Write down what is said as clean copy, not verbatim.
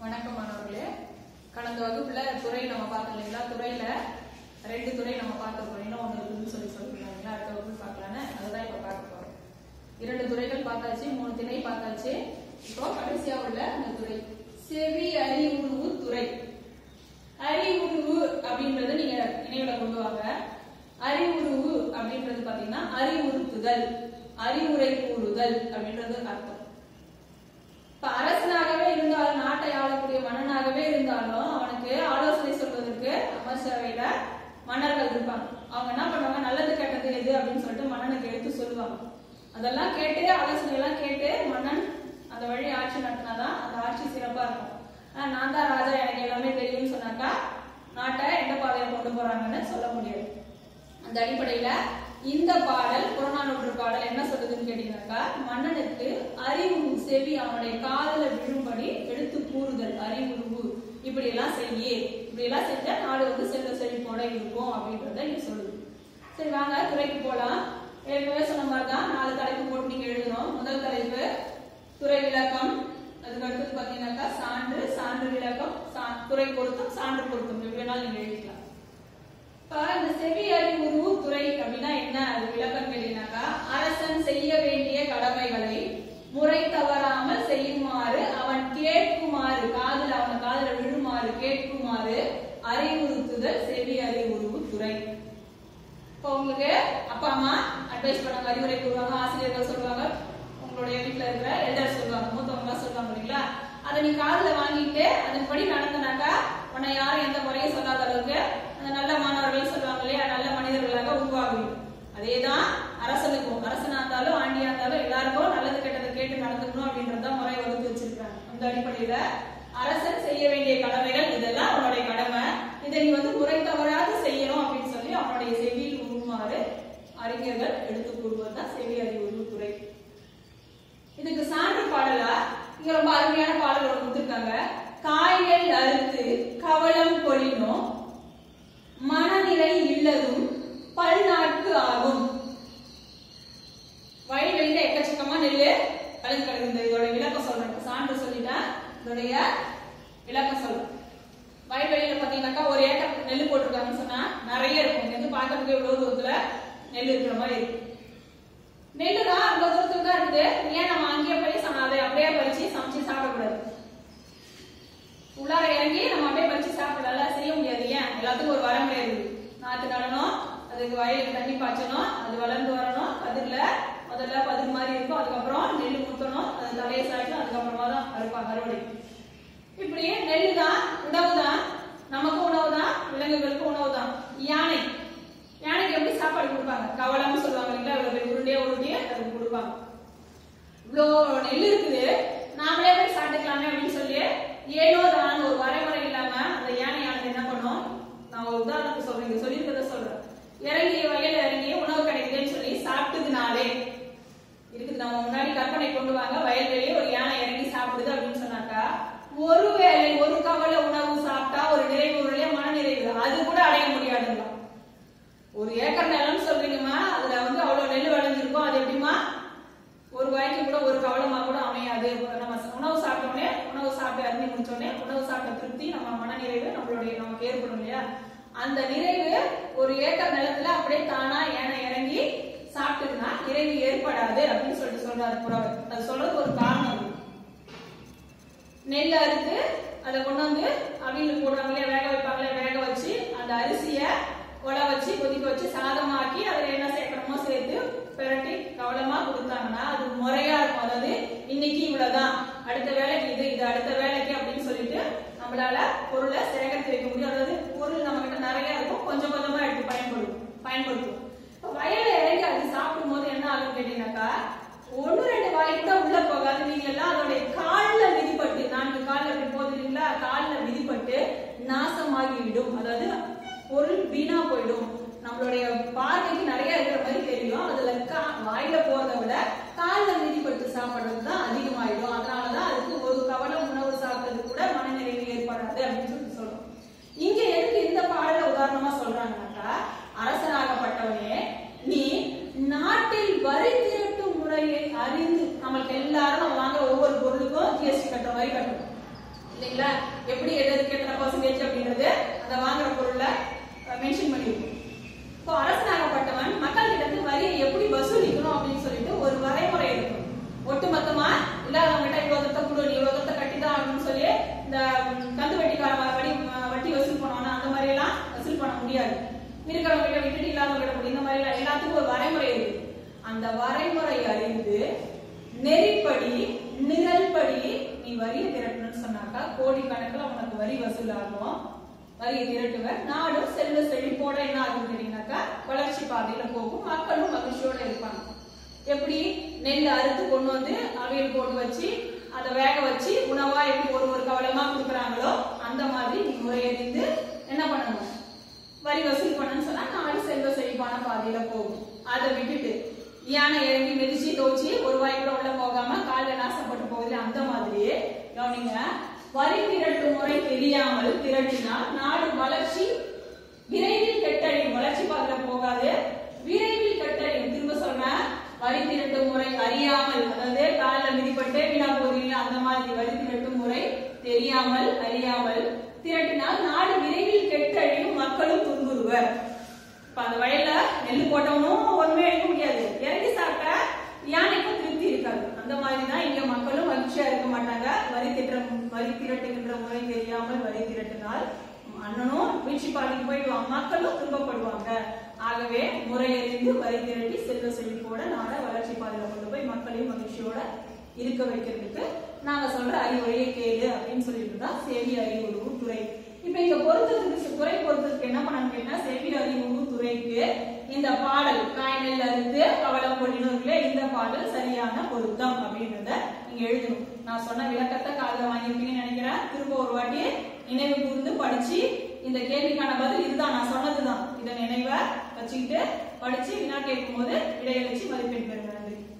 வணக்கம் மாணவர்களே. கடந்த வகுப்புல துறை நம்ம பார்த்தோம் இல்லைங்களா? துறையில 2 துறை நம்ம பார்த்துருக்கோம். இன்னும் ஒன்று இருக்குன்னு சொல்லிருக்காங்களா? அடுத்த வகுப்பு பார்க்கலான்னு அதுதான் இப்ப பார்க்க போறோம். 2 துறைகள் பார்த்தாச்சு, 3 திணை பார்த்தாச்சு. இப்போ கடைசியா உள்ள அந்த துறை செவி அறிவுருவு துறை. அறிவுருவு அப்படின்றது நீங்க நினைவுல கொண்டு வாங்க. அறிவுருவு அப்படின்றது பாத்தீங்கன்னா அறிவுறுத்துதல், அறிவுரை கூறுதல் அப்படின்றது அர்த்தம். அரசனாகவே இருந்தாலும், நாட்டை ஆளக்கூடிய மன்னனாகவே இருந்தாலும், அவனுக்கு ஆலோசனை சொல்வதற்கு அமைச்சரவையில மன்னர்கள் இருப்பாங்க. அவங்க என்ன பண்ணுவாங்க, நல்லது கெட்டது எது அப்படின்னு சொல்லிட்டு மன்னனுக்கு எடுத்து சொல்லுவாங்க. அதெல்லாம் கேட்டு, ஆலோசனை எல்லாம் கேட்டு மன்னன் அந்த வழி ஆட்சி நடத்தினாதான் அந்த ஆட்சி சிறப்பா இருக்கும். நான் தான் ராஜா, எனக்கு எல்லாமே தெரியும்னு சொன்னாக்கா நாட்டை எந்த பாதையை கொண்டு போறாங்கன்னு சொல்ல முடியாது. அந்த அடிப்படையில இந்த பாடல், புறநானூற்று பாடல் என்ன சொல்லுதுன்னு கேட்டீங்கன்னாக்கா, மன்னனுக்கு அறிவுரு செவி அவனுடைய காதல விழும்படி எடுத்து கூறுதல், அறிவுருவு இப்படி எல்லாம் செய்ய, இப்படி எல்லாம் செஞ்சா நாடு வந்து செல்வ செழிப்போட இருக்கும் அப்படின்றத இங்க சொல்லுது. சரி வாங்க துறைக்கு போலாம். ஏற்கனவே சொன்ன மாதிரிதான் 4 தலைப்பு போட்டு நீங்க எழுதணும். முதல் தலைப்பு துறை விளக்கம், அதுக்கு அடுத்தது பாத்தீங்கன்னாக்கா சான்று, சான்று விளக்கம், துறை பொருத்தம், சான்று பொருத்தம், எப்படி வேணாலும் நீங்க எழுதிக்கலாம். இந்த செவி அறிவுரு துறை அப்படின்னா என்ன, அது விளக்கம் கேட்டீங்கன்னாக்கா, அரசன் செய்ய வேண்டிய கடமைகளை முறை தவறாமல் செய்யுமாறு அவன் கேட்குமாறு, அவன் காதுல விழுமாறு கேட்குமாறு அறிவுறுத்துதல் செவி அறிவுரு துறை. இப்போ உங்களுக்கு அப்பா அம்மா அட்வைஸ் பண்ணாங்க, அறிவுரை கூறுவாங்க, ஆசிரியர்கள் சொல்லுவாங்க, உங்களுடைய வீட்டுல இருக்கிற எல்டர் சொல்லுவாங்க, மூத்தவங்க சொல்லுவாங்க இல்லைங்களா? அதை நீ காதுல வாங்கிட்டு அதன்படி நடந்தனாக்கா உன்னை யாரும் எந்த முறையும் சொல்லாத அளவுக்கு அந்த நல்ல மாணவர்கள் சொல்லுவாங்க இல்லையா, நல்ல மனிதர்களாக உருவாகும். அதேதான் அரசனுக்கும், அரசனா இருந்தாலும் ஆண்டியா இருந்தாலும் எல்லாருக்கும் நல்லது கெட்டதை கேட்டு நடந்துக்கணும் அப்படின்றத முறை வகுத்து வச்சிருக்காங்க. அந்த அடிப்படையில அரசன் செய்ய வேண்டிய கடமைகள் இதெல்லாம் அவனுடைய கடமை, இதை நீ வந்து முறை தவறாது செய்யணும் அப்படின்னு சொல்லி அவனுடைய செவியில் உருமாறு அறிஞர்கள் எடுத்து கூறுவதுதான் செவி அறிவுரு துறை. இதுக்கு சான்று பாடலா இங்க ரொம்ப அருமையான பாடல் ஒன்று கொடுத்திருக்காங்க. காய்கள் அறுத்து கவலம் கொளினோ மனநிலை இல்லதும் பல்நாட்கு ஆகும். வயல்வெளியில எக்கச்சக்கமா நெல்லு கலந்து கிடக்குது. இதோட விளக்கம் சொல்றேன், சான்று சொல்லிட்டா இதோடைய விளக்கம் சொல்றேன். வயல்வெளியில பாத்தீங்கன்னாக்கா ஒரு ஏக்கர் நெல் போட்டிருக்காங்கன்னு சொன்னா நிறைய இருக்கும். இங்க இருந்து பார்க்கறதுக்கு எவ்வளவு தூரத்துல நெல் இருக்கிற மாதிரி இருக்கு. நெல்லுதான் ரொம்ப தூரத்துக்கு தான் இருக்குது. ஏன் நம்ம அங்கேயே போய் அதை அப்படியே பறிச்சு சமைச்சு சாப்பிடக்கூடாது? உள்ளார இறங்கி நம்ம அப்படியே பறிச்சு சாப்பிடல, செய்ய முடியாது. ஏன்? எல்லாத்துக்கும் ஒரு வரமுறை இருக்கு. நாத்து நடணும், அதுக்கு வயலுக்கு தண்ணி பாய்ச்சணும், அது வளர்ந்து வரணும், கதிர்ல முதல்ல பதிர் மாதிரி இருக்கும், அதுக்கப்புறம் நெல் முத்தணும், அது தலையை சாய்க்கணும், அதுக்கப்புறமா தான் அறுப்பாங்க அறுவடை. இப்படி நெல்லு தான் உணவு தான், நமக்கு உணவு தான், விலங்குகளுக்கு உணவு தான். யானைக்கு எப்படி சாப்பாடு கொடுப்பாங்க? கவலம்னு சொல்லுவாங்க இல்லைங்களா? இவ்வளவு உருண்டையே அதுக்கு கொடுப்பாங்க. இவ்வளோ நெல் இருக்குது, நாமளே போய் சாப்பிட்டுக்கலாமே அப்படின்னு சொல்லி ஏனோ தான் ஒரு வரைமுறை இல்லாம அந்த யானையானது என்ன பண்ணும்? நான் ஒரு உதாரணத்துக்கு சொல்றேன், சொல்லியிருக்கிறத சொல்றேன். இறங்கி வயல்ல இறங்கி உணவு கிடைக்குதுன்னு சொல்லி சாப்பிட்டதுனாலே இருக்குது. நம்ம முன்னாடி கற்பனை கொண்டு வாங்க, வயல்வெளியே ஒரு யானை இறங்கி சாப்பிடுது அப்படின்னு சொன்னாக்கா, ஒருவேளை ஒரு கவலை உணவு சாப்பிட்டா ஒரு நிறைவு, ஒரு மன நிறைவு, அது கூட அடைய முடியாதுங்களா? ஒரு ஏக்கர் நிலம் சொல்றீங்கம்மா, அதுல வந்து அவ்வளவு நெல் விளைஞ்சிருக்கும், அது எப்படிமா ஒரு வாய்க்கு கூட ஒரு கவலமா கூட அமையாது. நம்ம உணவு சாப்பிட்டோடனே, உணவு சாப்பிட்டு அருந்தி முடிச்சோடனே உணவு சாப்பிட்ட திருப்தி, நம்ம மன நிறைவு நமக்கு ஏற்படும் இல்லையா? அந்த நிறைவு ஒரு ஏக்கர் நிலத்துல அப்படியே தானா யானை இறங்கி சாப்பிட்டுனா நிறைவு ஏற்படாது அப்படின்னு சொல்லிட்டு சொல்றாரு புறவர். அது சொல்றது ஒரு காரணம். நெல் அறுத்து அதை கொண்டு வந்து அவியல் போடுறாங்களே, வேக வைப்பாங்களே, வேக வச்சு அந்த அரிசிய கொலை வச்சு கொதிக்க வச்சு சாதமாக்கி அதுல என்ன சேர்க்கணுமோ சேர்த்து பிரட்டி கவலமா கொடுத்தாங்கன்னா அது முறையா இருக்கும். அதாவது இன்னைக்கு இவ்வளவுதான், அடுத்த வேலைக்கு இது அடுத்த வேலைக்கு அப்படின்னு சொல்லிட்டு நம்மளால பொருளை சேகரித்து வைக்க முடியும். அதாவது பொருள் நம்ம கிட்ட நிறைய இருக்கும், கொஞ்சம் கொஞ்சமா எடுத்து பயன்படுத்தும். வயல்ல இறங்கி அது சாப்பிடும் போது என்ன ஆகும் கேட்டீங்கன்னாக்கா, 1-2 வாய்க்கு தான் உள்ள போகாது. நீங்க எல்லாம் அதோடைய கால்ல மிதிப்பட்டு, 4 கால்ல அப்படி போதுங்களா, கால்ல மிதிப்பட்டு நாசமாகிவிடும். அதாவது பொருள் வீணா போயிடும். நம்மளுடைய பார்வைக்கு நிறைய இருக்கிற மாதிரி தெரியும், அதுல வாயில போறதை விட கால்ல மிதிப்பட்டு சாப்பிடுறதுதான் அதிகமாயிடும். அதனாலதான் அதுக்கு ஒரு கவலம் உணவு சாப்பிட்டது கூட மனநிறைவு ஏற்படாது அப்படின்னு சொல்றோம். இங்க எதுக்கு இந்த பாடல உதாரணமா சொல்றாங்கன்னாக்கா, அரசனாகப்பட்டவனே நீ நாட்டில் வரி திரட்டும் முறையை அறிந்து, நம்மளுக்கு எல்லாரும் நம்ம வாங்குற ஒவ்வொரு பொருளுக்கும் ஜிஎஸ்டி கட்டுற மாதிரி கட்டணும். இல்ல எப்படி எதுக்கு எத்தனை பர்சன்டேஜ் அப்படின்றது அந்த வாங்குற பொருள்ல மென்ஷன் பண்ணிருக்கும். இப்போ அரசனாகப்பட்டவன் மக்கள் கிட்ட இருந்து வரியை எப்படி வசூலிக்கணும் அப்படின்னு சொல்லிட்டு ஒரு வரைமுறை இருக்கும். ஒட்டுமொத்தமா இல்லாதவங்கிட்ட இவ்வளவு கொடு, நீ இவ்வளவு கட்டிதான் அப்படின்னு சொல்லி இந்த கந்து வட்டிக்கார வட்டி வசூல் பண்ணுவானா அந்த மாதிரி எல்லாம் வசூல் பண்ண முடியாது. இருக்கிறவங்க கிட்ட விட்டுட்டு இல்லாதவங்க கிட்ட இந்த மாதிரி எல்லாம் எல்லாத்துக்கும் ஒரு வரைமுறை இருக்கு. அந்த வரைமுறை அறிந்து நெறிப்படி நிரல்படி நீ வரியை திரட்டணும்னு சொன்னாக்கா கோடிக்கணக்கில் உனக்கு வரி வசூலாகும். வரியை திரட்டுவ, நாடும் செல்வ செழிப்போட என்ன ஆகும் கேட்டீங்கன்னாக்கா வளர்ச்சி பாதையில போகும், மக்களும் மகிழ்ச்சியோட இருப்பாங்க. எப்படி நெல் அறுத்து கொண்டு வந்து அவியல் போட்டு வச்சு அதை வேக வச்சு உணவா எப்படி ஒரு கவலமா கொடுக்குறாங்களோ அந்த மாதிரி நீ முறையறிந்து என்ன பண்ணணும், வரி வசூல் பண்ணணும்னு சொன்னா நாடு செல்வ செழிப்பான பாதையில போகும். அதை விட்டுட்டு யானை இறங்கி மிதிச்சு தோச்சி ஒரு வாய் கூட உள்ள போகாம காலில் நாசப்பட்டு போகுது. அந்த மாதிரி கவனிங்க, வரி திரட்டு முறை தெரியாமல் திரட்டினால் நாடு வளர்ச்சி விரைவில் கெட்டடையும். வளர்ச்சி பாதையில போகாது, விரைவில் கெட்டடையும். திரும்ப சொல்றேன், வரி திரட்டு முறை அறியாமல், அதாவது காலில் மிதிப்பட்டு வீணா போதில்லை அந்த மாதிரி வரி திரட்டு முறை தெரியாமல் அறியாமல் திரட்டினால் நாடு விரைவில் கெட்டழியும், மக்களும் துன்புறுவர். இப்ப அந்த வயல்ல நெல் போட்டவனும் ஒண்ணுமே எடுக்க முடியாது, இறங்கி சாப்பிட்ட யானைக்கும் திருப்தி இருக்காது. அந்த மாதிரிதான் இங்க மக்களும் மகிழ்ச்சியா இருக்க மாட்டாங்க. வரி திரட்டுகின்ற முறை தெரியாமல் வரி திரட்டினால் அண்ணனும் வீழ்ச்சி பாதைக்கு போயிடுவாங்க, மக்களும் துன்பப்படுவாங்க. ஆகவே முறையறிந்து வரி திரட்டி செல்வ செழிப்போட நாட வளர்ச்சி பாதையில கொண்டு போய் மக்களையும் மகிழ்ச்சியோட இருக்க வைக்கிறதுக்கு நாங்க சொல்ற அறிவுரையை கேளு அப்படின்னு சொல்லிட்டு தான் செவி அறிவுறு துறை. இப்ப இங்க பொறுத்ததுக்கு துறை பொறுத்ததுக்கு என்ன பண்ணணும் கேட்டா, செவி அறிவுறு துறைக்கு இந்த பாடல் காய் நெல் அறுத்து கவலம் பொழினூர்களே இந்த பாடல் சரியான பொருத்தம் அப்படின்றத நீங்க எழுதணும். நான் சொன்ன விளக்கத்தை காதுல வாங்கியிருப்பீங்கன்னு நினைக்கிறேன். திரும்ப ஒரு வாட்டி நினைவு கூர்ந்து படிச்சு இந்த கேள்விக்கான பதில் இதுதான், நான் சொன்னதுதான். இதை நினைவை வச்சுக்கிட்டு படிச்சு வினா கேட்கும் போது விடையை வச்சு மதிப்பெண் பெறுங்க. நன்றி.